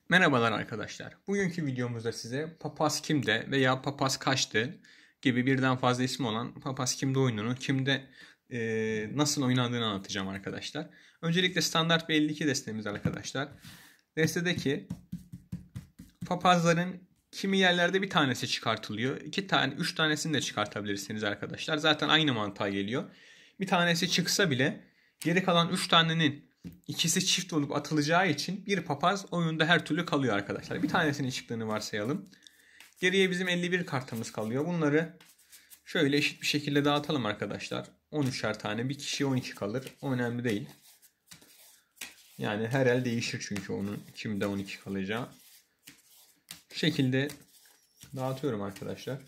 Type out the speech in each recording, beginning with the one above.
Merhabalar arkadaşlar. Bugünkü videomuzda size papaz kimde veya papaz kaçtı gibi birden fazla ismi olan papaz kimde oyununu kimde nasıl oynandığını anlatacağım arkadaşlar. Öncelikle standart bir 52 destemiz arkadaşlar. Destedeki papazların kimi yerlerde bir tanesi çıkartılıyor. 3 tanesini de çıkartabilirsiniz arkadaşlar. Zaten aynı mantığa geliyor. Bir tanesi çıksa bile geri kalan 3 tanenin İkisi çift olup atılacağı için bir papaz oyunda her türlü kalıyor arkadaşlar. Bir tanesinin çıktığını varsayalım. Geriye bizim 51 kartımız kalıyor. Bunları şöyle eşit bir şekilde dağıtalım arkadaşlar. 13'er tane. Bir kişiye 12 kalır. O önemli değil. Yani her el değişir çünkü onun kimde 12 kalacağı. Bu şekilde dağıtıyorum arkadaşlar.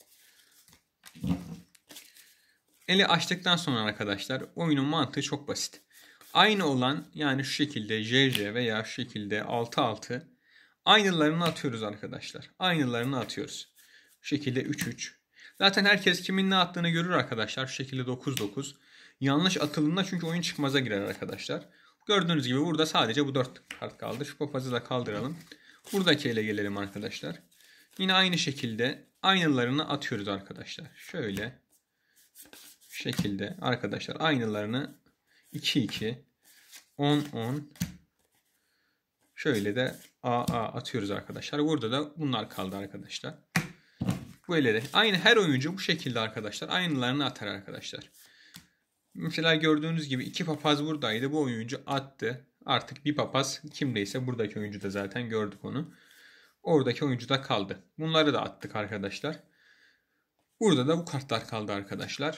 Eli açtıktan sonra arkadaşlar oyunun mantığı çok basit. Aynı olan yani şu şekilde JJ veya şu şekilde 6-6 aynılarını atıyoruz arkadaşlar. Aynılarını atıyoruz. Şu şekilde 3-3. Zaten herkes kimin ne attığını görür arkadaşlar. Şu şekilde 9-9. Yanlış atıldığında çünkü oyun çıkmaza girer arkadaşlar. Gördüğünüz gibi burada sadece bu 4 kart kaldı. Şu papazı da kaldıralım. Buradaki ele gelelim arkadaşlar. Yine aynı şekilde aynılarını atıyoruz arkadaşlar. Şöyle şu şekilde arkadaşlar aynılarını 2-2 10-10 şöyle de AA atıyoruz arkadaşlar. Burada da bunlar kaldı arkadaşlar. Bu ele de aynı her oyuncu bu şekilde arkadaşlar aynılarını atar arkadaşlar. Mesela gördüğünüz gibi 2 papaz buradaydı. Bu oyuncu attı. Artık bir papaz kimdeyse buradaki oyuncu da zaten gördük onu. Oradaki oyuncu da kaldı. Bunları da attık arkadaşlar. Burada da bu kartlar kaldı arkadaşlar.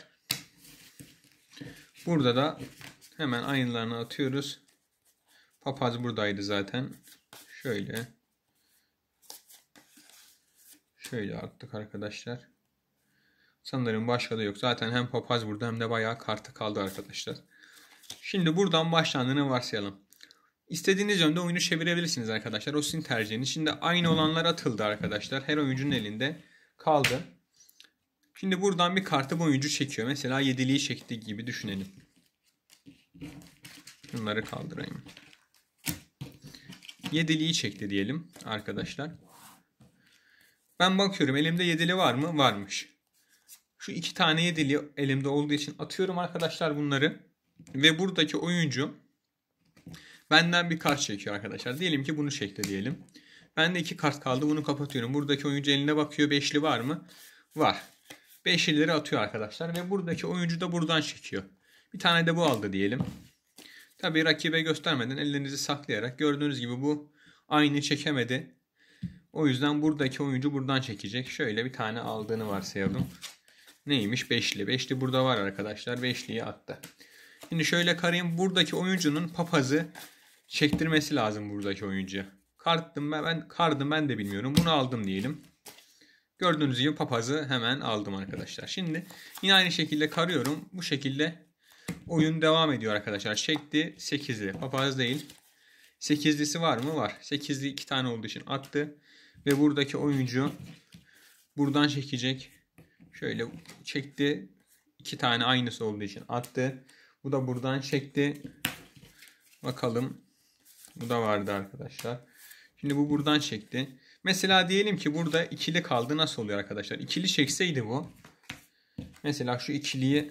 Burada da hemen aynılarını atıyoruz. Papaz buradaydı zaten. Şöyle attık arkadaşlar. Sanırım başka da yok. Zaten hem papaz burada hem de bayağı kartı kaldı arkadaşlar. Şimdi buradan başlandığını varsayalım. İstediğiniz yönde oyunu çevirebilirsiniz arkadaşlar. O sizin tercihiniz. Şimdi aynı olanlar atıldı arkadaşlar. Her oyuncunun elinde kaldı. Şimdi buradan bir kartı bu oyuncu çekiyor. Mesela 7'liği çektiği gibi düşünelim. Bunları kaldırayım. 7'liği çekti diyelim arkadaşlar. Ben bakıyorum elimde 7'li var mı? Varmış. Şu 2 tane 7'li elimde olduğu için atıyorum arkadaşlar bunları. Ve buradaki oyuncu benden bir kart çekiyor arkadaşlar. Diyelim ki bunu çekti diyelim. Bende 2 kart kaldı. Bunu kapatıyorum. Buradaki oyuncu eline bakıyor. 5'li var mı? Var. 5'lileri atıyor arkadaşlar. Ve buradaki oyuncu da buradan çekiyor. Bir tane de bu aldı diyelim. Tabii rakibe göstermeden ellerinizi saklayarak gördüğünüz gibi bu aynı çekemedi. O yüzden buradaki oyuncu buradan çekecek. Şöyle bir tane aldığını varsayalım. Neymiş? 5'li. 5'li burada var arkadaşlar. 5'liyi attı. Şimdi şöyle karayım. Buradaki oyuncunun papazı çektirmesi lazım buradaki oyuncuya. Kardım ben de bilmiyorum. Bunu aldım diyelim. Gördüğünüz gibi papazı hemen aldım arkadaşlar. Şimdi yine aynı şekilde karıyorum. Bu şekilde oyun devam ediyor arkadaşlar. Çekti 8'li. Papaz değil. 8'lisi var mı? Var. 8'li 2 tane olduğu için attı. Ve buradaki oyuncu buradan çekecek. Şöyle çekti. 2 tane aynısı olduğu için attı. Bu da buradan çekti. Bakalım. Bu da vardı arkadaşlar. Şimdi bu buradan çekti. Mesela diyelim ki burada ikili kaldı. Nasıl oluyor arkadaşlar? İkili çekseydi bu. Mesela şu ikiliyi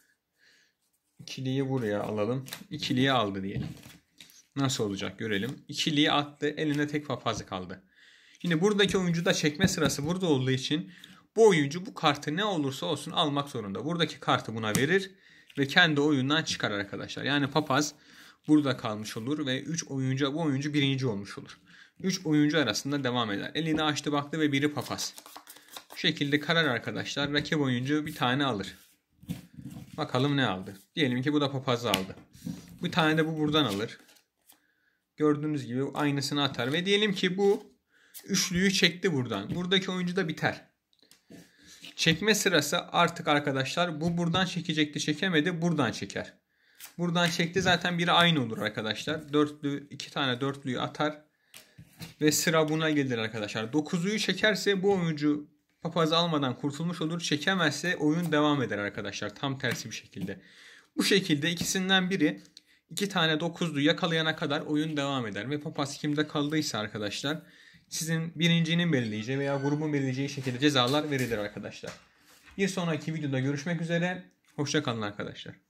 buraya alalım. İkiliyi aldı diyelim. Nasıl olacak görelim. İkiliyi attı. Elinde tek papazı kaldı. Şimdi buradaki oyuncu da çekme sırası burada olduğu için bu oyuncu bu kartı ne olursa olsun almak zorunda. Buradaki kartı buna verir ve kendi oyundan çıkar arkadaşlar. Yani papaz burada kalmış olur ve bu oyuncu birinci olmuş olur. 3 oyuncu arasında devam eder. Elini açtı baktı ve biri papaz. Bu şekilde karar arkadaşlar. Rakip oyuncu bir tane alır. Bakalım ne aldı. Diyelim ki bu da papazı aldı. Bir tane de bu buradan alır. Gördüğünüz gibi aynısını atar. Ve diyelim ki bu üçlüyü çekti buradan. Buradaki oyuncu da biter. Çekme sırası artık arkadaşlar. Bu buradan çekecekti. Çekemedi. Buradan çeker. Buradan çekti. Zaten biri aynı olur arkadaşlar. 2 tane dörtlüyü atar. Ve sıra buna gelir arkadaşlar. 9'luyu çekerse bu oyuncu papazı almadan kurtulmuş olur. Çekemezse oyun devam eder arkadaşlar. Tam tersi bir şekilde. Bu şekilde ikisinden biri 2 tane 9'lu yakalayana kadar oyun devam eder. Ve papaz kimde kaldıysa arkadaşlar sizin birincinin belirleyeceği veya grubun belirleyeceği şekilde cezalar verilir arkadaşlar. Bir sonraki videoda görüşmek üzere. Hoşça kalın arkadaşlar.